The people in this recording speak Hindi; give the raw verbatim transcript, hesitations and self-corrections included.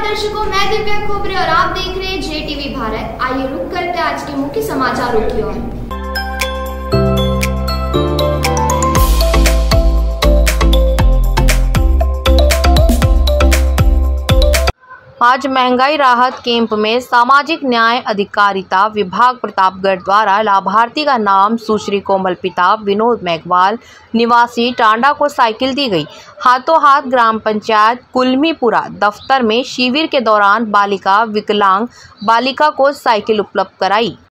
दर्शकों, मैं दिव्या खोबरे और आप देख रहे हैं जे टीवी भारत। आइए रुक करते आज के मुख्य समाचारों की ओर। आज महंगाई राहत कैंप में सामाजिक न्याय अधिकारिता विभाग प्रतापगढ़ द्वारा लाभार्थी का नाम सुश्री कोमल पिता विनोद मेघवाल निवासी टांडा को साइकिल दी गई। हाथों हाथ ग्राम पंचायत कुलमीपुरा दफ्तर में शिविर के दौरान बालिका विकलांग बालिका को साइकिल उपलब्ध कराई।